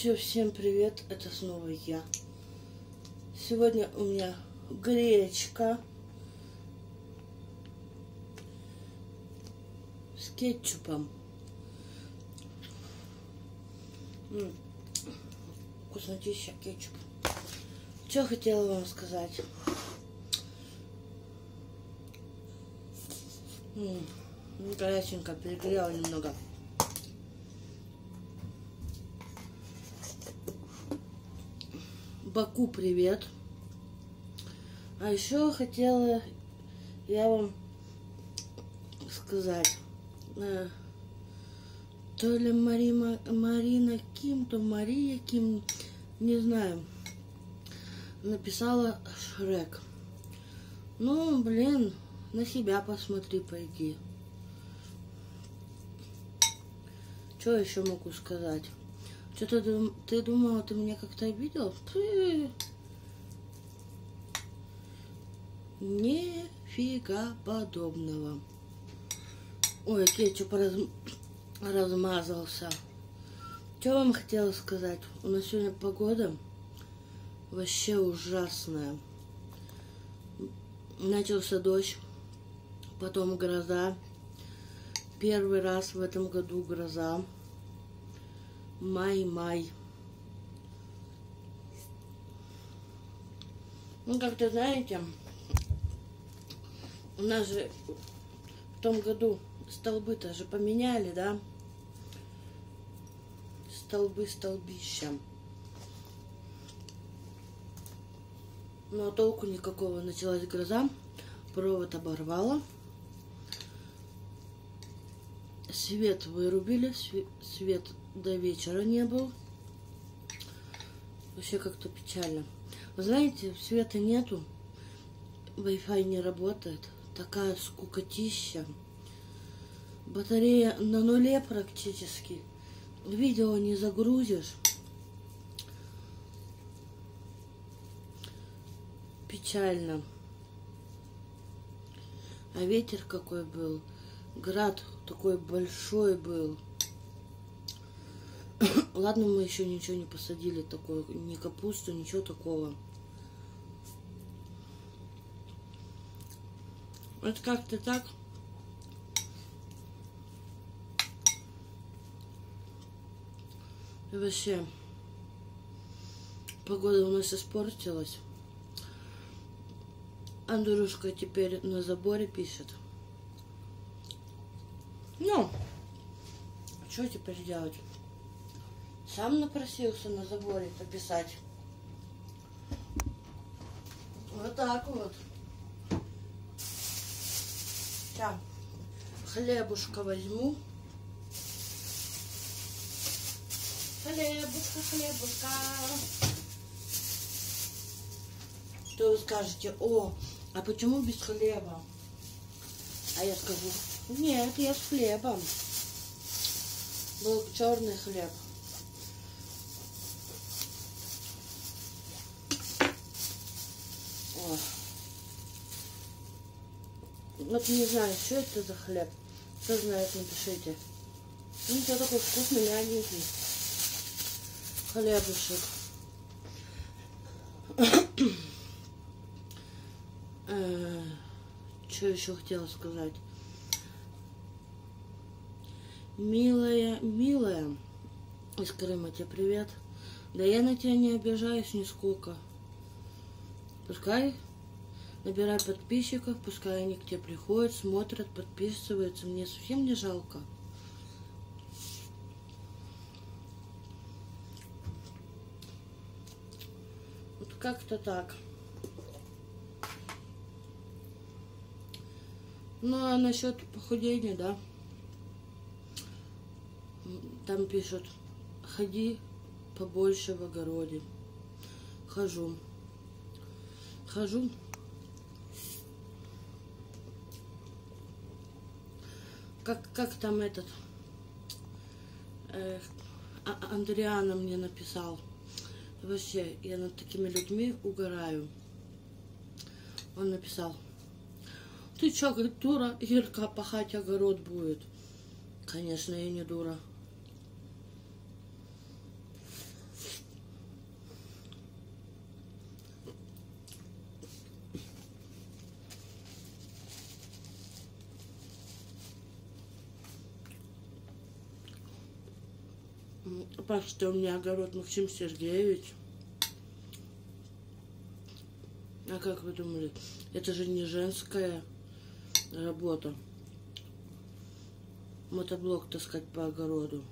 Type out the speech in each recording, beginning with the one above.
Че, всем привет, это снова я. Сегодня у меня гречка с кетчупом. Вкуснотища кетчуп. Что хотела вам сказать? Горяченько, перегрела немного. Баку привет. А еще хотела я вам сказать, то ли Марина Ким, то Мария Ким, не знаю, написала Шрек. Ну, блин, на себя посмотри, пойди. Что еще могу сказать? Что-то ты думала, ты меня как-то обидел? Нифига подобного. Ой, кетчуп размазался. Что вам хотела сказать? У нас сегодня погода вообще ужасная. Начался дождь, потом гроза. Первый раз в этом году гроза. Май. Ну, как-то, знаете, у нас же в том году столбы-то же поменяли, да? Столбища. Но толку никакого. Началась гроза, провод оборвало. Свет вырубили, свет до вечера не был. Вообще как-то печально. Вы знаете, света нету, Wi-Fi не работает. Такая скукотища. Батарея на нуле практически. Видео не загрузишь. Печально. А ветер какой был. Град такой большой был. Ладно, мы еще ничего не посадили такое, ни капусту, ничего такого. Это как-то так. И вообще, погода у нас испортилась. Андрюшка теперь на заборе пишет. Ну, что теперь делать? Сам напросился на заборе пописать. Вот так вот. Сейчас хлебушка возьму. Хлебушка. Что вы скажете? О, а почему без хлеба? А я скажу, нет, я с хлебом. Был черный хлеб. О. Вот не знаю, что это за хлеб. Кто знает, напишите. Ну, все такой вкусный, мягенький хлебушек. Что еще хотела сказать? Милая из Крыма, тебе привет. Да я на тебя не обижаюсь нисколько. Пускай набирай подписчиков, пускай они к тебе приходят, смотрят, подписываются. Мне совсем не жалко. Вот как-то так. Ну, а насчет похудения, да. Там пишут, ходи побольше в огороде. Хожу. Как там этот Андриана мне написал. Вообще, я над такими людьми угораю. Он написал: ты чё, говорит, дура, Ирка, пахать огород будет? Конечно, я не дура. Так что у меня огород Максим Сергеевич. А как вы думали, это же не женская работа. Мотоблок таскать по огороду.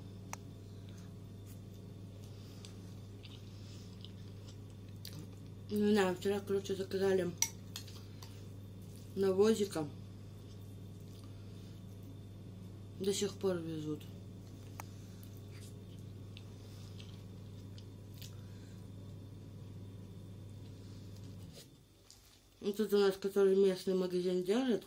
Не знаю, вчера, короче, заказали навозика. До сих пор везут. И тут у нас, который местный магазин держит,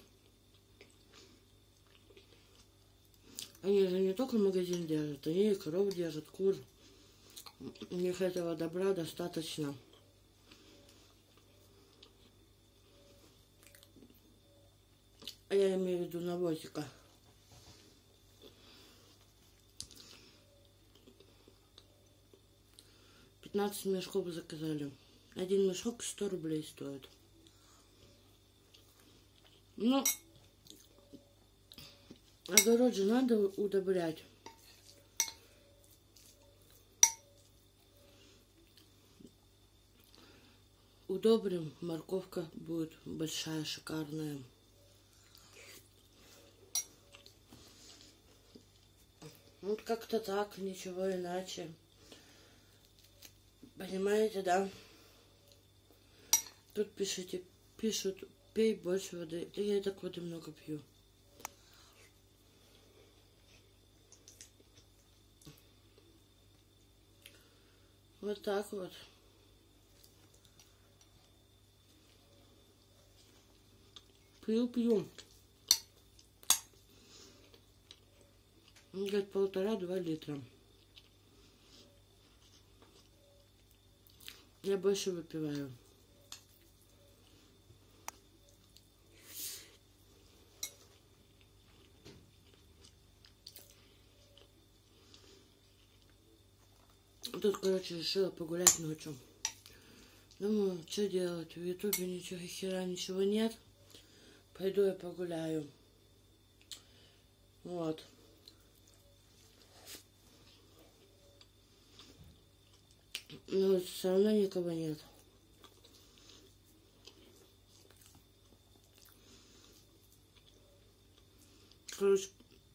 они же не только магазин держат, они и коров держат, кур. У них этого добра достаточно. Я имею в виду навозика. $15 мешков заказали. Один мешок 100 рублей стоит. Ну, огород же надо удобрять. Удобрим, морковка будет большая, шикарная. Вот как-то так, ничего иначе. Понимаете, да? Тут пишут, пей больше воды. И я и так воды много пью. Вот так вот. Пью. Говорит, 1,5-2 литра. Я больше выпиваю. Тут, короче, решила погулять ночью. Думаю, что делать? В ютубе ничего нет. Пойду я погуляю. Вот. Но все равно никого нет. Короче,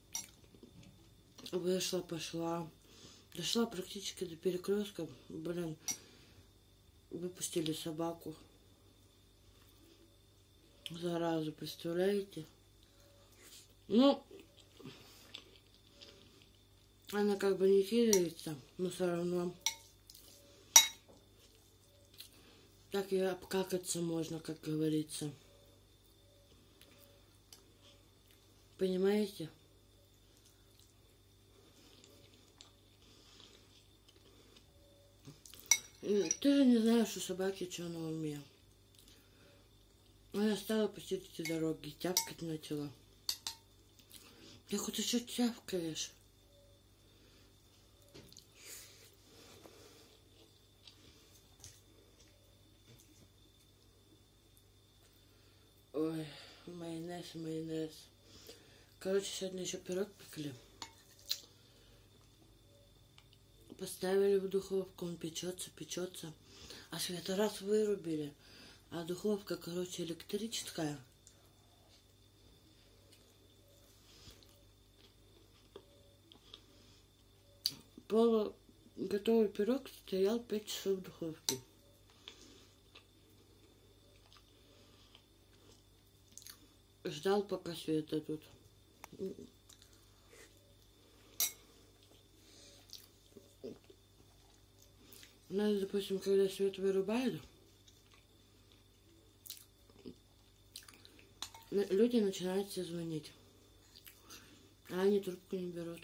вышла, пошла. Дошла практически до перекрестка. Блин, выпустили собаку. Заразу, представляете? Ну, она как бы не кидается, но все равно так и обкакаться можно, как говорится. Понимаете? Ты же не знаешь, что собаки что на уме. Она стала посередине дороги, тявкать начала. Я хоть еще тявкаешь. Ой, майонез. Короче, сегодня еще пирог пекли. Поставили в духовку, он печется. А свет раз вырубили. А духовка, короче, электрическая. Полуготовый пирог стоял 5 часов в духовке. Ждал, пока свет дадут. У нас, допустим, когда свет вырубают, люди начинают все звонить, а они трубку не берут.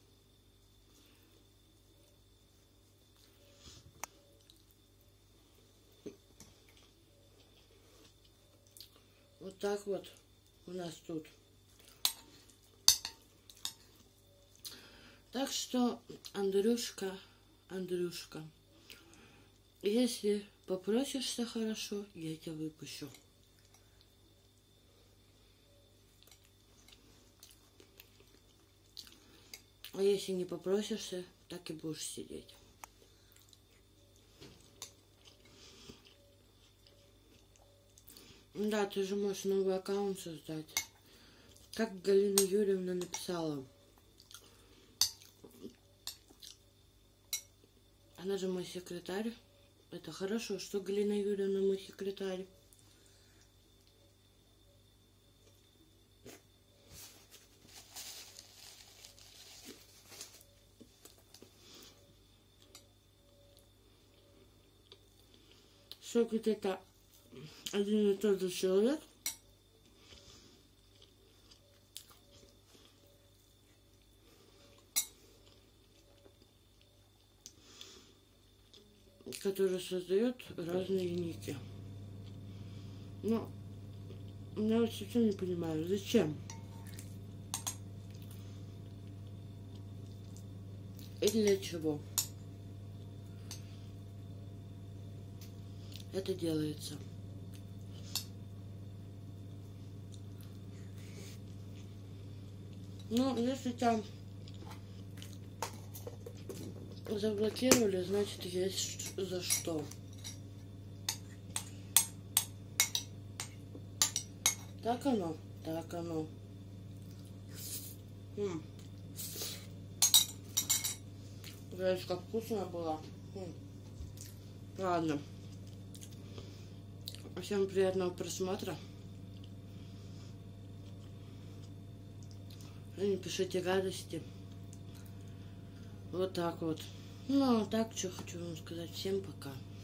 Вот так вот у нас тут. Так что, Андрюшка, если попросишься хорошо, я тебя выпущу. А если не попросишься, так и будешь сидеть. Да, ты же можешь новый аккаунт создать. Как Галина Юрьевна написала. Она же мой секретарь. Это хорошо, что Галина Юрьевна мой секретарь. Что где-то один и тот же человек который создает разные ники. Но я вот совсем не понимаю, зачем? И для чего это делается? Ну, если там заблокировали, значит есть за что. Так оно, так оно. Знаешь, как вкусно было. Ладно. Всем приятного просмотра. И не пишите гадости. Вот так вот. Ну, а так, что хочу вам сказать. Всем пока.